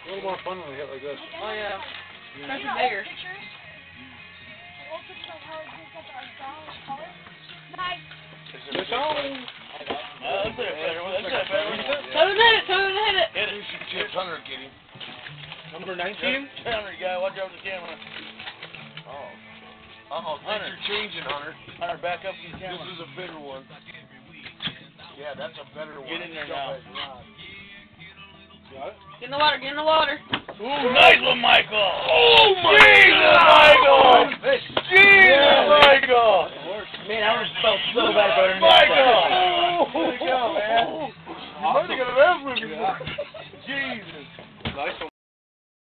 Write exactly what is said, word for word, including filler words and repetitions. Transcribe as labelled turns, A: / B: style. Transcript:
A: A little more fun when we hit like this.
B: Oh yeah.
C: Yeah.
B: That's bigger.
C: Nice.
A: It's on.
D: Uh, let's hit it better. Let's hit it better.
B: Tell him to hit it. Tell him to hit it.
D: Hit it.
A: Chips Hunter, get him. Number nineteen?
D: Hunter, you gotta watch over the camera.
A: Oh. Uh-oh, things are changing, Hunter.
D: Hunter, back up from the camera.
A: This is a bigger one. Yeah, that's a better one.
D: Get in there now.
A: Got it?
B: Get in the water. Get in the water.
D: Ooh, nice one, Michael. Oh, my God. Michael.